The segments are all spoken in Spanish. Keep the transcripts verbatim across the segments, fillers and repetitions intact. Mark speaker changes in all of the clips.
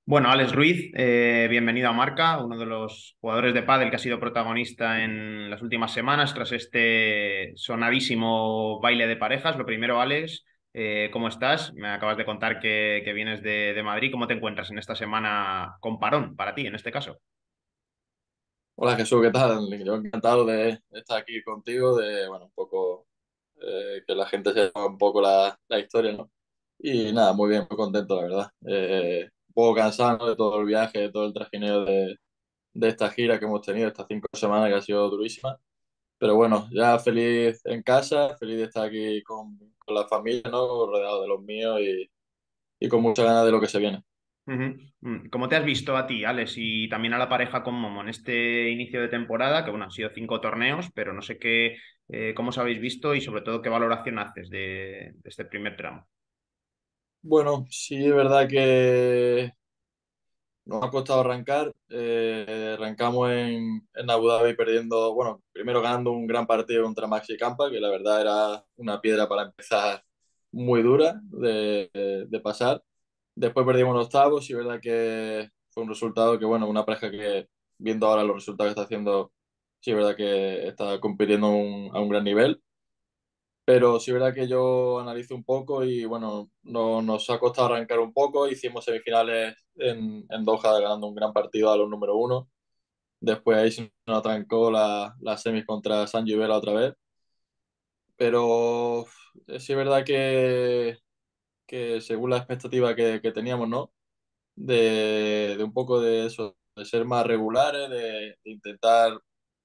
Speaker 1: Bueno, Alex Ruiz, eh, bienvenido a Marca, uno de los jugadores de pádel que ha sido protagonista en las últimas semanas tras este sonadísimo baile de parejas. Lo primero, Alex, eh, ¿cómo estás? Me acabas de contar que, que vienes de, de Madrid. ¿Cómo te encuentras en esta semana con parón para ti, en este caso?
Speaker 2: Hola Jesús, ¿qué tal? Yo encantado de estar aquí contigo, de, bueno, un poco, eh, que la gente sepa un poco la, la historia, ¿no? Y nada, muy bien, muy contento, la verdad. Eh, un poco cansado, ¿no?, de todo el viaje, de todo el trajineo de, de esta gira que hemos tenido, estas cinco semanas que ha sido durísima. Pero bueno, ya feliz en casa, feliz de estar aquí con, con la familia, ¿no? Rodeado de los míos y, y con muchas ganas de lo que se viene.
Speaker 1: Ujú. Mm, ¿Cómo te has visto a ti, Alex, y también a la pareja con Momo en este inicio de temporada? Que bueno, han sido cinco torneos, pero no sé qué, eh, cómo os habéis visto y sobre todo qué valoración haces de, de este primer tramo.
Speaker 2: Bueno, sí, es verdad que nos ha costado arrancar. Eh, arrancamos en, en Abu Dhabi perdiendo, bueno, primero ganando un gran partido contra Maxi Campa, que la verdad era una piedra para empezar muy dura de, de- de pasar. Después perdimos en octavos y es verdad que fue un resultado que, bueno, una pareja que, viendo ahora los resultados que está haciendo, sí es verdad que está compitiendo a un, a un gran nivel. Pero sí es verdad que yo analizo un poco y bueno, no, nos ha costado arrancar un poco. Hicimos semifinales en, en Doha ganando un gran partido a los número uno. Después ahí se nos atrancó la, la semis contra San Vela otra vez. Pero uf, sí es verdad que, que según la expectativa que, que teníamos, ¿no? De, de un poco de eso, de ser más regulares, de, de intentar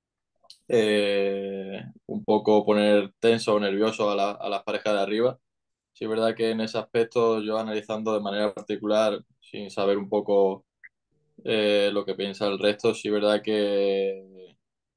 Speaker 2: eh, un poco poner tenso o nervioso a, la- a las parejas de arriba. Sí, es verdad que en ese aspecto yo analizando de manera particular, sin saber un poco eh, lo que piensa el resto, sí es verdad que,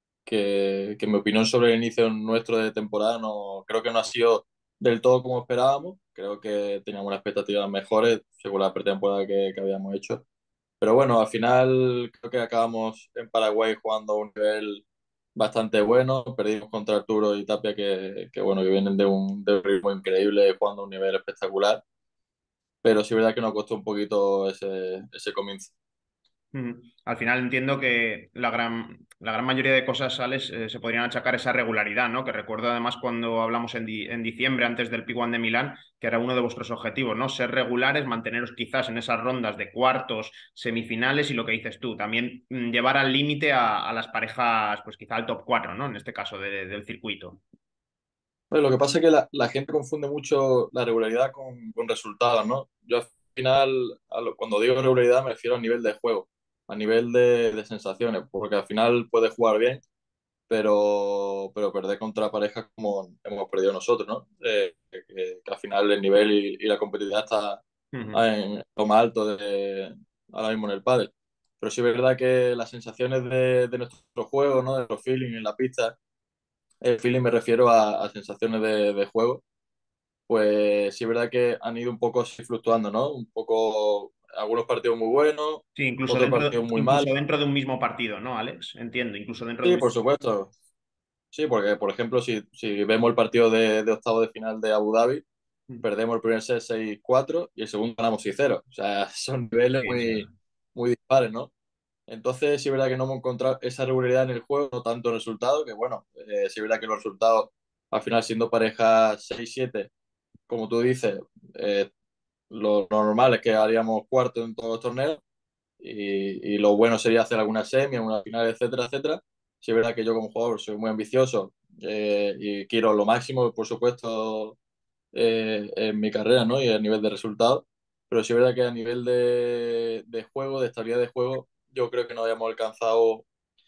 Speaker 2: que, que mi opinión sobre el inicio nuestro de temporada no, creo que no ha sido del todo como esperábamos. Creo que teníamos unas expectativas mejores según la pretemporada que, que habíamos hecho. Pero bueno, al final creo que acabamos en Paraguay jugando a un nivel bastante bueno. Perdimos contra Arturo y Tapia, que, que bueno, que vienen de un, de un ritmo increíble, jugando a un nivel espectacular. Pero sí es verdad que nos costó un poquito ese, ese comienzo.
Speaker 1: Mm. Al final entiendo que la gran, la gran mayoría de cosas, Alex, eh, se podrían achacar a esa regularidad, ¿no? Que recuerdo además cuando hablamos en, di- en diciembre, antes del P uno de Milán, que era uno de vuestros objetivos, ¿no? Ser regulares, manteneros quizás en esas rondas de cuartos, semifinales y lo que dices tú, también mm, llevar al límite a, a las parejas, pues quizá al top cuatro, ¿no? En este caso de- del circuito.
Speaker 2: Bueno, lo que pasa es que la, la gente confunde mucho la regularidad con, con resultados, ¿no? Yo al final, a lo- cuando digo regularidad, me refiero a nivel de juego, a nivel de, de sensaciones, porque al final puedes jugar bien, pero, pero perder contra parejas como hemos perdido nosotros, ¿no? Eh, que, que al final el nivel y, y la competitividad está
Speaker 1: Ujú.
Speaker 2: en lo más alto de, ahora mismo en el pádel. Pero sí es verdad que las sensaciones de, de nuestro juego, ¿no? De los feeling en la pista, el feeling me refiero a, a sensaciones de, de juego, pues sí es verdad que han ido un poco así fluctuando, ¿no? Un poco, algunos partidos muy buenos,
Speaker 1: Sí, incluso
Speaker 2: otros
Speaker 1: dentro,
Speaker 2: partidos muy
Speaker 1: incluso
Speaker 2: malos.
Speaker 1: dentro de un mismo partido, ¿no, Alex? Entiendo, incluso dentro de
Speaker 2: Sí,
Speaker 1: un
Speaker 2: por
Speaker 1: mismo partido.
Speaker 2: supuesto. Sí, porque, por ejemplo, si, si vemos el partido de, de octavo de final de Abu Dhabi, perdemos el primer set seis cuatro y el segundo ganamos seis cero. O sea, son niveles
Speaker 1: Sí, sí.
Speaker 2: muy, muy dispares, ¿no? Entonces, sí es verdad que no hemos encontrado esa regularidad en el juego, no tanto en resultados, que bueno, eh, sí es verdad que los resultados, al final siendo pareja seis siete, como tú dices, eh, lo normal es que haríamos cuarto en todos los torneos y, y lo bueno sería hacer alguna semi, alguna final, etcétera, etcétera. Sí es verdad que yo como jugador soy muy ambicioso eh, y quiero lo máximo, por supuesto, eh, en mi carrera, ¿no? Y a nivel de resultados. Pero sí es verdad que a nivel de, de juego, de estabilidad de juego, yo creo que no habíamos alcanzado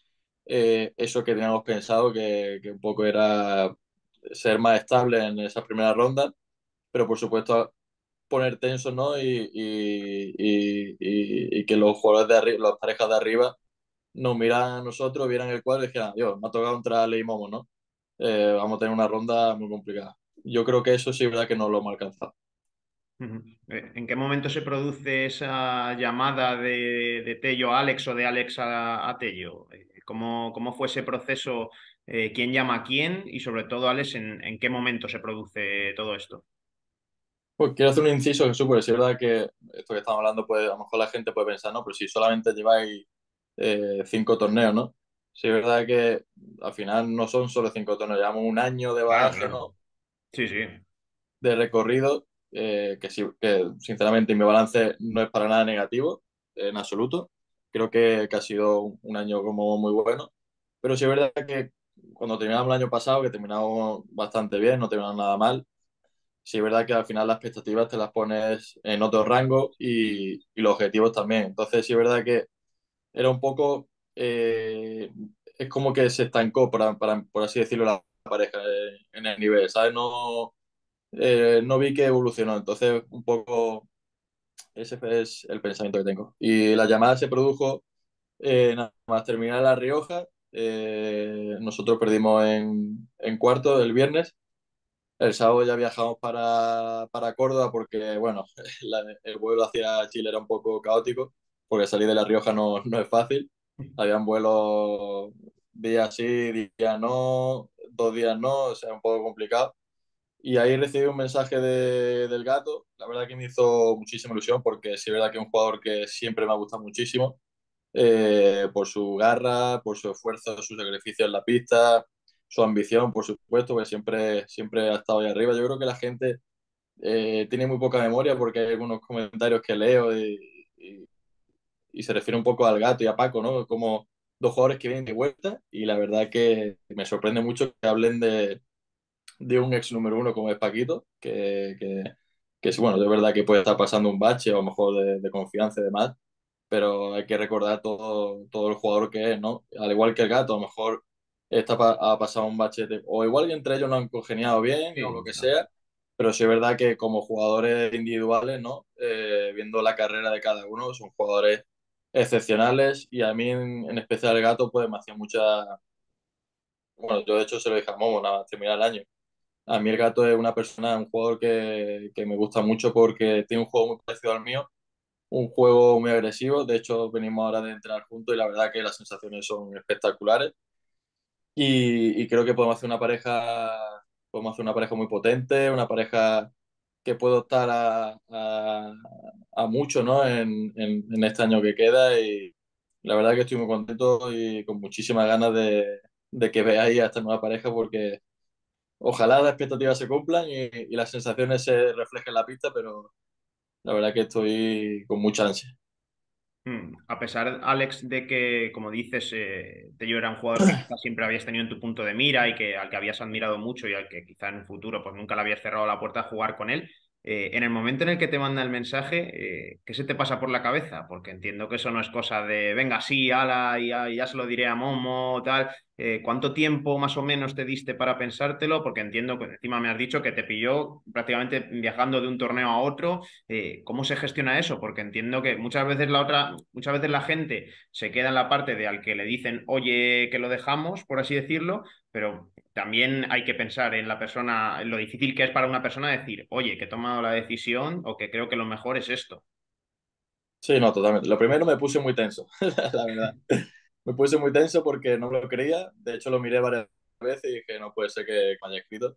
Speaker 2: eh, eso que teníamos pensado, que, que un poco era ser más estable en esa primera ronda, pero por supuesto poner tensos, ¿no? Y, y, y, y- y que los jugadores de arriba, las parejas de arriba nos miraran a nosotros, vieran el cuadro y dijeran, Dios, me ha tocado contra Ley Momo, ¿no? Eh, vamos a tener una ronda muy complicada. Yo creo que eso sí es verdad que no lo hemos alcanzado.
Speaker 1: Ujú. Eh, ¿En qué momento se produce esa llamada de, de Tello a Alex o de Alex a, a Tello? Eh, ¿Cómo, cómo fue ese proceso? Eh, ¿quién llama a quién? Y sobre todo, Alex, ¿en, en qué momento se produce todo esto?
Speaker 2: Pues quiero hacer un inciso, Jesús, porque sí es verdad que esto que estamos hablando, pues a lo mejor la gente puede pensar, no, pero si solamente lleváis eh, cinco torneos, ¿no? Sí, es verdad que al final no son solo cinco torneos, llevamos un año de
Speaker 1: Claro,
Speaker 2: bagaje,
Speaker 1: claro.
Speaker 2: ¿no?
Speaker 1: Sí, sí.
Speaker 2: De recorrido, eh, que, sí, que sinceramente mi balance no es para nada negativo, en absoluto. Creo que, que ha sido un, un año como muy bueno, pero sí es verdad que cuando terminamos el año pasado, que terminamos bastante bien, no terminamos nada mal, sí es verdad que al final las expectativas te las pones en otro rango y, y los objetivos también. Entonces sí es verdad que era un poco, eh, es como que se estancó, para, para- por así decirlo, la pareja eh, en el nivel, ¿sabes? No, eh, no vi que evolucionó. Entonces, un poco ese es el pensamiento que tengo. Y la llamada se produjo eh, nada más terminar La Rioja. Eh, nosotros perdimos en, en cuarto el viernes. El sábado ya viajamos para, para Córdoba porque, bueno, la- el vuelo hacia Chile era un poco caótico, porque salir de La Rioja no, no es fácil. Habían vuelos días sí, días no, dos días no, o sea, un poco complicado. Y ahí recibí un mensaje de- del gato. La verdad que me hizo muchísima ilusión porque sí es verdad que es un jugador que siempre me ha gustado muchísimo eh, por su garra, por su esfuerzo, su sacrificio en la pista, su ambición, por supuesto, que siempre, siempre ha estado ahí arriba. Yo creo que la gente eh, tiene muy poca memoria porque hay algunos comentarios que leo y, y- y se refiere un poco al gato y a Paco, ¿no? Como dos jugadores que vienen de vuelta y la verdad que me sorprende mucho que hablen de de un ex número uno como es Paquito, que, que, que es bueno, de verdad que puede estar pasando un bache o a lo mejor de, de confianza y demás, pero hay que recordar todo, todo el jugador que es, ¿no? Al igual que el gato, a lo mejor está, pa- ha pasado un bache, de- o igual que entre ellos no han congeniado bien o
Speaker 1: Sí,
Speaker 2: lo que
Speaker 1: claro.
Speaker 2: sea, pero sí es verdad que como jugadores individuales, ¿no? Eh, viendo la carrera de cada uno, son jugadores excepcionales y a mí en, en especial el gato pues me hacía mucha... Bueno, yo de hecho se lo dije a Momo nada más terminar el año. A mí el gato es una persona, un jugador que, que me gusta mucho porque tiene un juego muy parecido al mío, un juego muy agresivo. De hecho, venimos ahora de entrenar juntos y la verdad que las sensaciones son espectaculares. Y, y creo que podemos hacer una pareja, podemos hacer una pareja muy potente, una pareja que puede optar a, a, a mucho, ¿no? En, en, en este año que queda. Y la verdad que estoy muy contento y con muchísimas ganas de, de que veáis a esta nueva pareja porque ojalá las expectativas se cumplan y, y las sensaciones se reflejen en la pista, pero la verdad que estoy con mucha ansia.
Speaker 1: Mm, A pesar, Alex, de que, como dices, eh, Tello era un jugador que quizás siempre habías tenido en tu punto de mira y que al que habías admirado mucho y al que quizá en un futuro pues nunca le habías cerrado la puerta a jugar con él, eh, en el momento en el que te manda el mensaje, eh, ¿qué se te pasa por la cabeza? Porque entiendo que eso no es cosa de, venga, sí, ala, y ya, y ya se lo diré a Momo, tal. Eh, ¿cuánto tiempo más o menos te diste para pensártelo? Porque entiendo que encima me has dicho que te pilló prácticamente viajando de un torneo a otro. Eh, ¿cómo se gestiona eso? Porque entiendo que muchas veces la otra, muchas veces la gente se queda en la parte de al que le dicen, oye, que lo dejamos, por así decirlo, pero también hay que pensar en la persona, en lo difícil que es para una persona decir, oye, que he tomado la decisión o que creo que lo mejor es esto.
Speaker 2: Sí, no, totalmente. Lo primero me puse muy tenso, la verdad. Me puse muy tenso porque no me lo creía. De hecho, lo miré varias veces y dije, no puede ser que me haya escrito.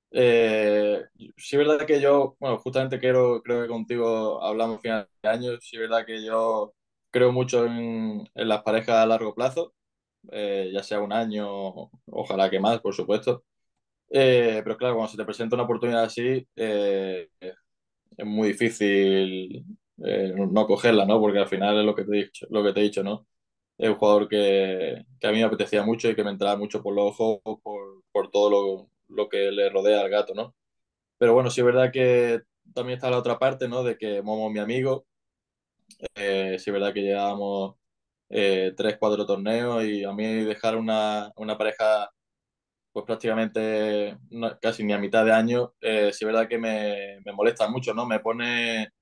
Speaker 2: Eh, sí, es verdad que yo, bueno, justamente quiero, creo que contigo hablamos a final de año. Sí, es verdad que yo creo mucho en, en las parejas a largo plazo, eh, ya sea un año, ojalá que más, por supuesto. Eh, pero claro, cuando se te presenta una oportunidad así, eh, es muy difícil eh, no cogerla, ¿no? Porque al final es lo que te he dicho, lo que te he dicho, ¿no? Es un jugador que, que a mí me apetecía mucho y que me entraba mucho por los ojos, por, por todo lo, lo que le rodea al gato, ¿no? Pero bueno, sí es verdad que también está la otra parte, ¿no? De que Momo es mi amigo, eh, sí es verdad que llevábamos eh, tres, cuatro torneos y a mí dejar una, una pareja pues prácticamente no- casi ni a mitad de año, eh, sí es verdad que me, me molesta mucho, ¿no? Me pone,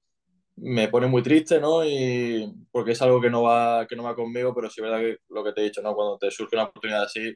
Speaker 2: me pone muy triste, ¿no? Y porque es algo que no va, que no va conmigo, pero sí es verdad que lo que te he dicho, ¿no? Cuando te surge una oportunidad así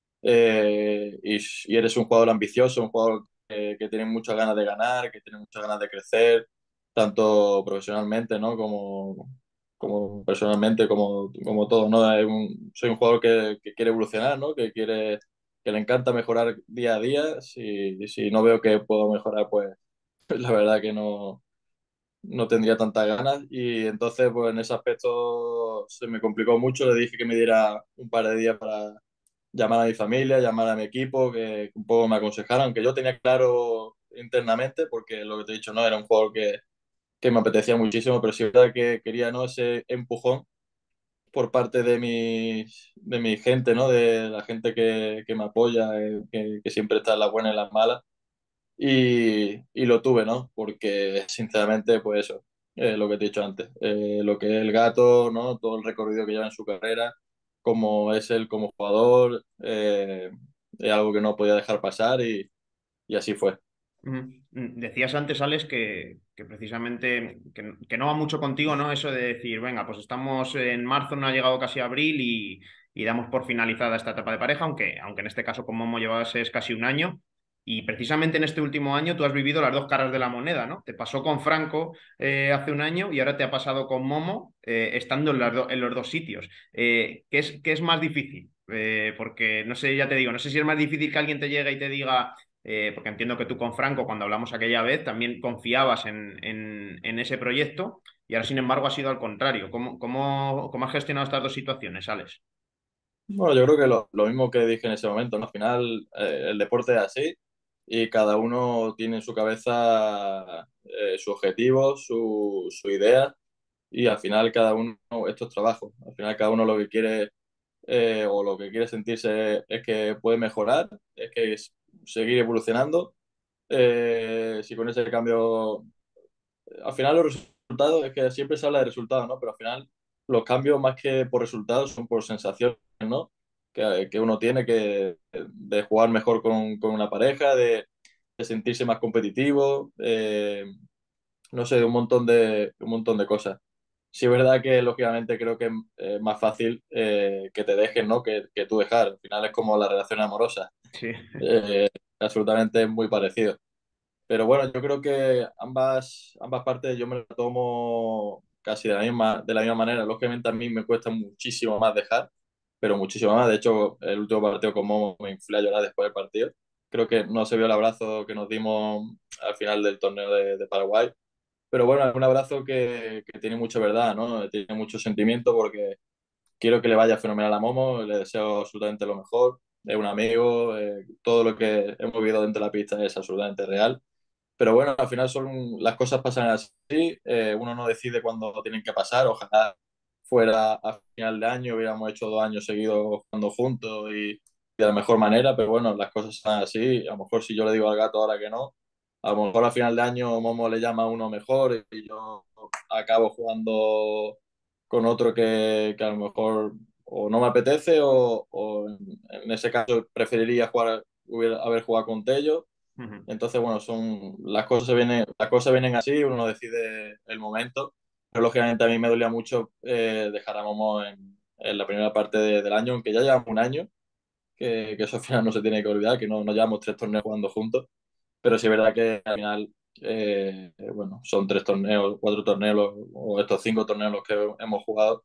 Speaker 2: eh, y, y eres un jugador ambicioso, un jugador que, que tiene muchas ganas de ganar, que tiene muchas ganas de crecer, tanto profesionalmente, ¿no? Como, como personalmente, como, como todo, ¿no? Es un- soy un jugador que, que quiere evolucionar, ¿no? Que quiere, que le encanta mejorar día a día. Si, si no veo que puedo mejorar, pues la verdad que no, no tendría tantas ganas y entonces pues en ese aspecto se me complicó mucho, le dije que me diera un par de días para llamar a mi familia, llamar a mi equipo, que un poco me aconsejaran, aunque yo tenía claro internamente, porque lo que te he dicho, no, era un jugador que, que me apetecía muchísimo, pero sí es verdad que quería, ¿no?, ese empujón por parte de mi, de mi gente, ¿no? De la gente que, que me apoya, eh, que, que siempre está en las buenas y en las malas. Y, y lo tuve, ¿no? Porque sinceramente, pues eso, eh, lo que te he dicho antes, eh, lo que es el gato, ¿no? Todo el recorrido que lleva en su carrera, como es él como jugador, eh, es algo que no podía dejar pasar y, y así fue.
Speaker 1: Ujú. Mm, Decías antes, Alex, que, que precisamente que, que no va mucho contigo, ¿no? Eso de decir, venga, pues estamos en marzo, no ha llegado casi abril y, y damos por finalizada esta etapa de pareja, aunque, aunque en este caso con Momo llevas es casi un año. Y precisamente en este último año tú has vivido las dos caras de la moneda, ¿no? Te pasó con Franco eh, hace un año y ahora te ha pasado con Momo eh, estando en, las do- en los dos sitios. Eh, ¿qué es, qué es más difícil? Eh, porque no sé, ya te digo, no sé si es más difícil que alguien te llegue y te diga eh, porque entiendo que tú con Franco, cuando hablamos aquella vez, también confiabas en, en, en ese proyecto y ahora, sin embargo, ha sido al contrario. ¿Cómo, cómo, cómo has gestionado estas dos situaciones, Alex?
Speaker 2: Bueno, yo creo que lo, lo mismo que dije en ese momento, ¿no? Al final, eh, el deporte es así y cada uno tiene en su cabeza eh, su objetivo, su, su idea y al final cada uno, esto es trabajo, al final cada uno lo que quiere eh, o lo que quiere sentirse es que puede mejorar, es que es seguir evolucionando. Eh, si con ese cambio, al final los resultados, es que siempre se habla de resultados, ¿no? Pero al final los cambios más que por resultados son por sensaciones, ¿no? Que, que uno tiene que de jugar mejor con, con una pareja, de, de sentirse más competitivo, eh, no sé, un montón de, un montón de cosas. Sí es verdad que lógicamente creo que es más fácil eh, que te dejen, ¿no? Que, que tú dejar. Al final es como la relación amorosa.
Speaker 1: Sí.
Speaker 2: Eh, absolutamente muy parecido. Pero bueno, yo creo que ambas, ambas partes yo me las tomo casi de la misma, de la misma manera. Lógicamente a mí me cuesta muchísimo más dejar, pero muchísimo más. De hecho, el último partido con Momo me inflé a llorar después del partido. Creo que no se vio el abrazo que nos dimos al final del torneo de, de Paraguay, pero bueno, es un abrazo que, que tiene mucha verdad, ¿no? Tiene mucho sentimiento porque quiero que le vaya fenomenal a Momo, le deseo absolutamente lo mejor, es un amigo, eh, todo lo que hemos vivido dentro de la pista es absolutamente real. Pero bueno, al final son, las cosas pasan así, eh, uno no decide cuándo tienen que pasar, ojalá fuera a final de año, hubiéramos hecho dos años seguidos jugando juntos y, y de la mejor manera, pero bueno, las cosas son así, a lo mejor si yo le digo al gato ahora que no, a lo mejor a final de año Momo le llama a uno mejor y yo acabo jugando con otro que, que a lo mejor o no me apetece o, o en, en ese caso preferiría jugar, hubiera, haber jugado con Tello.
Speaker 1: Ujú.
Speaker 2: Entonces, bueno, son, las cosas vienen, las cosas vienen así, uno no decide el momento, pero lógicamente a mí me dolía mucho eh, dejar a Momo en, en la primera parte de- del año, aunque ya llevamos un año, que, que eso al final no se tiene que olvidar, que no, no llevamos tres torneos jugando juntos, pero sí es verdad que al final, eh, eh, bueno, son tres torneos, cuatro torneos, los- o estos cinco torneos los que hemos jugado,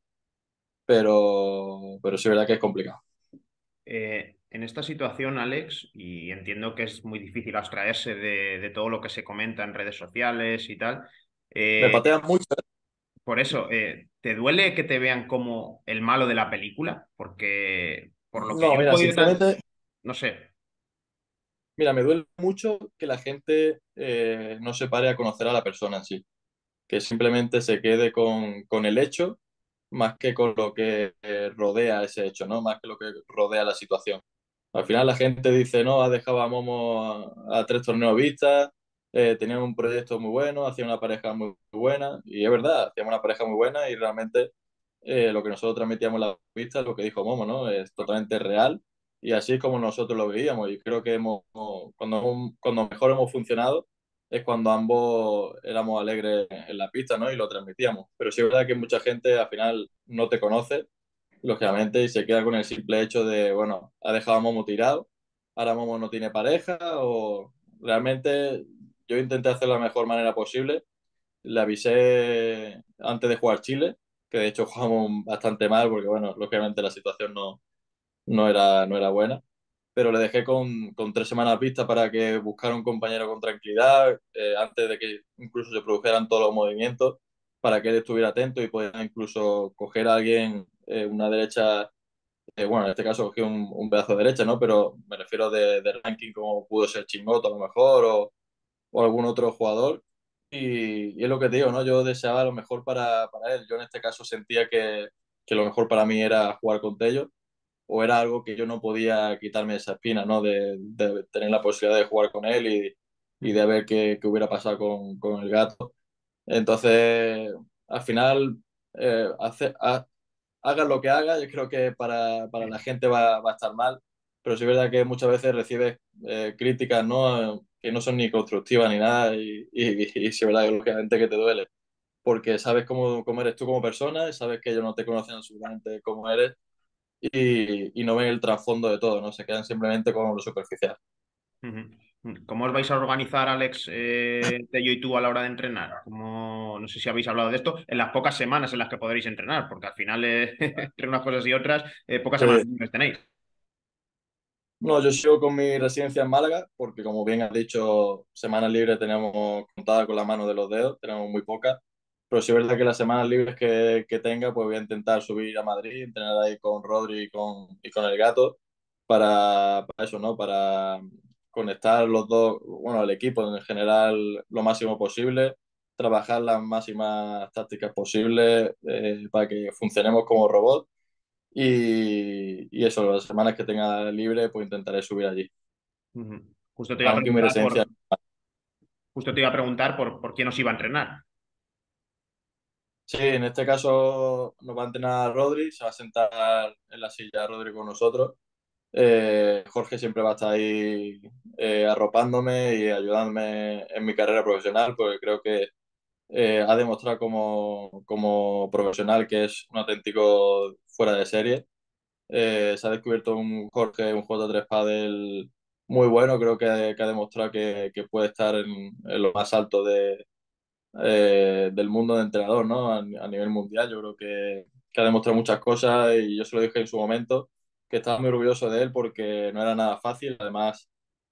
Speaker 2: pero, pero sí es verdad que es complicado.
Speaker 1: Eh, en esta situación, Alex, y entiendo que es muy difícil abstraerse de, de todo lo que se comenta en redes sociales y tal,
Speaker 2: Me
Speaker 1: eh,
Speaker 2: patean mucho.
Speaker 1: por eso, eh, ¿te duele que te vean como el malo de la película? Porque por lo que
Speaker 2: No,
Speaker 1: yo he
Speaker 2: mira,
Speaker 1: podido, tan-
Speaker 2: sinceramente,
Speaker 1: no sé.
Speaker 2: mira, me duele mucho que la gente eh, no se pare a conocer a la persona en sí, que simplemente se quede con, con el hecho más que con lo que eh, rodea ese hecho, ¿no? Más que lo que rodea la situación. Al final la gente dice, no, ha dejado a Momo a, a tres torneos vistas, eh, tenían un proyecto muy bueno, hacían una pareja muy, muy buena, y es verdad, hacíamos una pareja muy buena y realmente eh, lo que nosotros transmitíamos en la pista, lo que dijo Momo, ¿no? Es totalmente real y así es como nosotros lo veíamos y creo que hemos, cuando, cuando mejor hemos funcionado es cuando ambos éramos alegres en la pista, ¿no? Y lo transmitíamos. Pero sí es verdad que mucha gente al final no te conoce, lógicamente, y se queda con el simple hecho de, bueno, ha dejado a Momo tirado, ahora Momo no tiene pareja, o realmente yo intenté hacer la mejor manera posible. Le avisé antes de jugar Chile, que de hecho jugamos bastante mal, porque bueno, lógicamente la situación no, no era, no era buena. pero le dejé con, con tres semanas vistas para que buscara un compañero con tranquilidad, eh, antes de que incluso se produjeran todos los movimientos, para que él estuviera atento y pudiera incluso coger a alguien, eh, una derecha, eh, bueno, en este caso cogí un, un pedazo de derecha, ¿no? Pero me refiero de, de ranking como pudo ser Chingoto a lo mejor, o, o algún otro jugador. Y, y es lo que te digo, ¿no? Yo deseaba lo mejor para, para él. Yo en este caso sentía que, que lo mejor para mí era jugar con Tello, o era algo que yo no podía quitarme esa espina, ¿no? De, de tener la posibilidad de jugar con él y, y de ver qué, qué hubiera pasado con, con el gato. Entonces, al final, eh, hace, ha- hagas lo que hagas, yo creo que para, para la gente va, va a estar mal, pero sí es verdad que muchas veces recibes, eh, críticas, ¿no? Que no son ni constructivas ni nada, y, y, y sí es verdad que lógicamente que te duele, porque sabes cómo, cómo eres tú como persona, y sabes que ellos no te conocen absolutamente cómo eres, y, y no ven el trasfondo de todo, ¿no? Se quedan simplemente con lo superficial.
Speaker 1: Ujú. ¿Cómo os vais a organizar, Alex, eh, Tello y tú a la hora de entrenar? ¿Cómo- no sé si habéis hablado de esto en las pocas semanas en las que podréis entrenar, porque al final, eh, entre unas cosas y otras, eh, pocas semanas
Speaker 2: Eh,
Speaker 1: libres tenéis.
Speaker 2: no, yo sigo con mi residencia en Málaga, porque como bien has dicho, semanas libres tenemos contadas con la mano de los dedos, tenemos muy pocas. Pero sí es verdad que las semanas libres que, que tenga, pues voy a intentar subir a Madrid, entrenar ahí con Rodri y con, y con el gato, para, para eso, ¿no? Para conectar los dos, bueno, el equipo en general lo máximo posible, trabajar las máximas tácticas posibles, eh, para que funcionemos como robots. Y, y eso, las semanas que tenga libre, pues intentaré subir allí.
Speaker 1: Ujú. Justo te iba a
Speaker 2: Aunque mi
Speaker 1: preguntar
Speaker 2: residencia.
Speaker 1: por, justo te iba a preguntar por, por quién os iba a entrenar.
Speaker 2: Sí, en este caso nos va a entrenar Rodri, se va a sentar en la silla Rodri con nosotros. Eh, Jorge siempre va a estar ahí, eh, arropándome y ayudándome en mi carrera profesional, porque creo que, eh, ha demostrado como, como profesional que es un auténtico fuera de serie. Eh, se ha descubierto un Jorge, un J tres Padel muy bueno, creo que, que ha demostrado que, que puede estar en, en lo más alto de, eh, del mundo de entrenador, ¿no? A, a nivel mundial. Yo creo que, que ha demostrado muchas cosas, y yo se lo dije en su momento, que estaba muy orgulloso de él porque no era nada fácil. Además,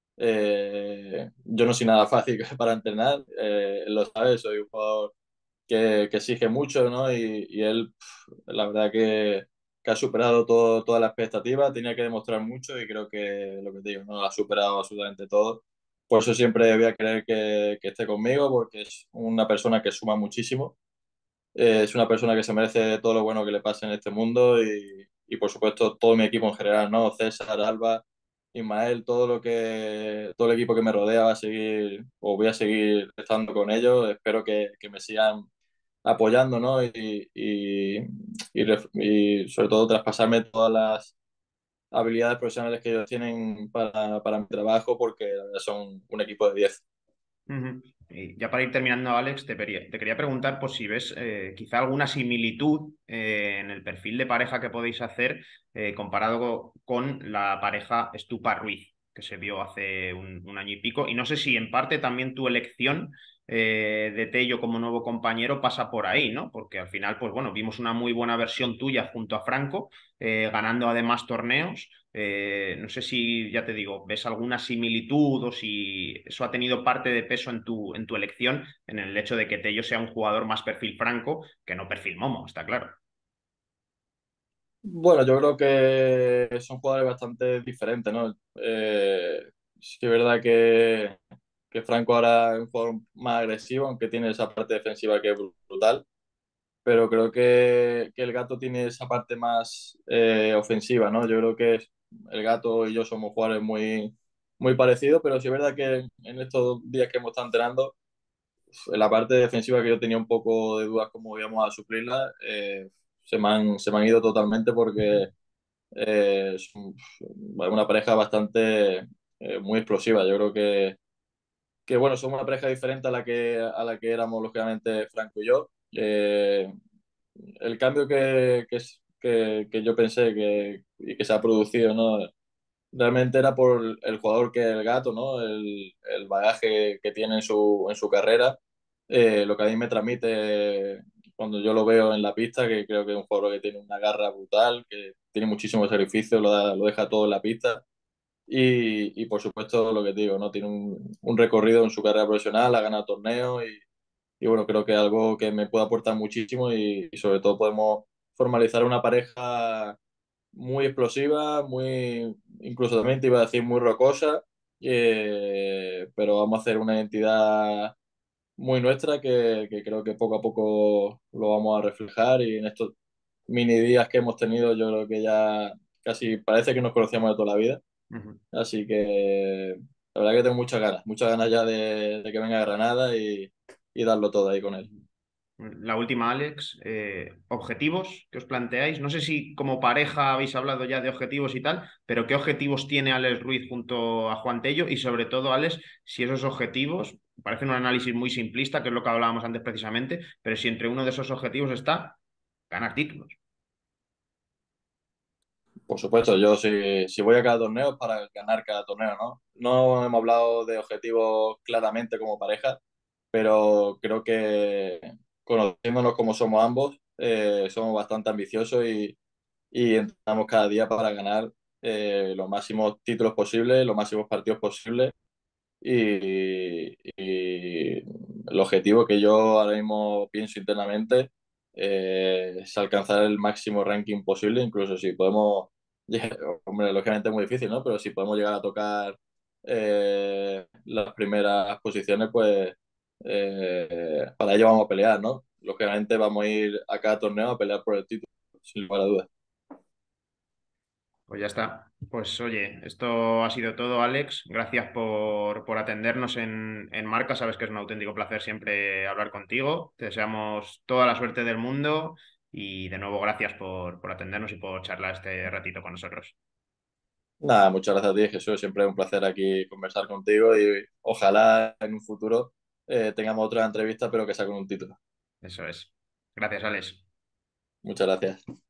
Speaker 2: eh, yo no soy nada fácil para entrenar, eh, él lo sabe, soy un jugador que, que exige mucho, ¿no? Y, y él, pf, la verdad que, que ha superado todo, todas las expectativas, tenía que demostrar mucho, y creo que lo que te digo, ¿no? Ha superado absolutamente todo. Por eso siempre voy a querer que, que esté conmigo, porque es una persona que suma muchísimo. Eh, es una persona que se merece todo lo bueno que le pase en este mundo, y, y por supuesto todo mi equipo en general, ¿no? César, Alba, Ismael, todo lo que, todo el equipo que me rodea va a seguir, o voy a seguir estando con ellos. Espero que, que me sigan apoyando, ¿no? Y, y, y, ref- y sobre todo traspasarme todas las habilidades profesionales que ellos tienen para, para mi trabajo, porque la verdad son un equipo de diez.
Speaker 1: Ujú. Y ya para ir terminando, Alex, te, pería- te quería preguntar por si ves, eh, quizá alguna similitud, eh, en el perfil de pareja que podéis hacer, eh, comparado co- con la pareja Estupa Ruiz, que se vio hace un, un año y pico. Y no sé si en parte también tu elección, eh, de Tello como nuevo compañero pasa por ahí, ¿no? Porque al final, pues bueno, vimos una muy buena versión tuya junto a Franco, eh, ganando además torneos. Eh, no sé si, ya te digo, ves alguna similitud o si eso ha tenido parte de peso en tu, en tu elección, en el hecho de que Tello sea un jugador más perfil Franco que no perfil Momo, está claro.
Speaker 2: Bueno, yo creo que son jugadores bastante diferentes, ¿no? Eh, sí es verdad que, que Franco ahora es un jugador más agresivo, aunque tiene esa parte defensiva que es brutal, pero creo que, que el gato tiene esa parte más, eh, ofensiva, ¿no? Yo creo que el gato y yo somos jugadores muy, muy parecidos, pero sí es verdad que en estos días que hemos estado entrenando, en la parte defensiva, que yo tenía un poco de dudas cómo íbamos a suplirla, eh, se me han, se me han ido totalmente, porque, eh, es un- una pareja bastante, eh, muy explosiva. Yo creo que, que, bueno, somos una pareja diferente a la que, a la que éramos, lógicamente, Franco y yo. Eh, el cambio que, que, es- que, que yo pensé que, y que se ha producido, ¿no? Realmente era por el jugador que es el gato, ¿no? El, el bagaje que tiene en su, en su carrera, eh, lo que a mí me transmite cuando yo lo veo en la pista, que creo que es un jugador que tiene una garra brutal, que tiene muchísimo sacrificio, lo, da- lo deja todo en la pista. Y, y por supuesto, lo que te digo, ¿no? Tiene un, un recorrido en su carrera profesional, ha ganado torneos y, y bueno, creo que es algo que me puede aportar muchísimo y, y sobre todo podemos formalizar una pareja muy explosiva, muy, incluso también te iba a decir muy rocosa, eh, pero vamos a hacer una identidad muy nuestra que, que creo que poco a poco lo vamos a reflejar y en estos mini días que hemos tenido yo creo que ya casi parece que nos conocíamos de toda la vida.
Speaker 1: Ujú.
Speaker 2: Así que la verdad que tengo muchas ganas, muchas ganas ya de, de que venga Granada y, y darlo todo ahí con él.
Speaker 1: La última, Alex, eh, objetivos que os planteáis. No sé si como pareja habéis hablado ya de objetivos y tal, pero ¿qué objetivos tiene Alex Ruiz junto a Juan Tello? Y sobre todo, Alex, si esos objetivos, parece un análisis muy simplista, que es lo que hablábamos antes precisamente, pero si entre uno de esos objetivos está ganar títulos.
Speaker 2: Por supuesto, yo si, si voy a cada torneo es para ganar cada torneo, ¿no? No hemos hablado de objetivos claramente como pareja, pero creo que conociéndonos como somos ambos, eh, somos bastante ambiciosos y, y entrenamos cada día para ganar eh, los máximos títulos posibles, los máximos partidos posibles. Y, y el objetivo que yo ahora mismo pienso internamente eh, es alcanzar el máximo ranking posible, incluso si podemos, hombre, lógicamente es muy difícil, ¿no? Pero si podemos llegar a tocar eh, las primeras posiciones, pues eh, para ello vamos a pelear, ¿no? Lógicamente vamos a ir a cada torneo a pelear por el título, sin lugar a dudas.
Speaker 1: Pues ya está. Pues oye, esto ha sido todo, Alex. Gracias por, por atendernos en, en Marca. Sabes que es un auténtico placer siempre hablar contigo. Te deseamos toda la suerte del mundo y de nuevo gracias por, por atendernos y por charlar este ratito con nosotros.
Speaker 2: Nada, muchas gracias a ti, Jesús. Siempre es un placer aquí conversar contigo y ojalá en un futuro eh, tengamos otra entrevista, pero que sea con un título.
Speaker 1: Eso es. Gracias, Alex.
Speaker 2: Muchas gracias.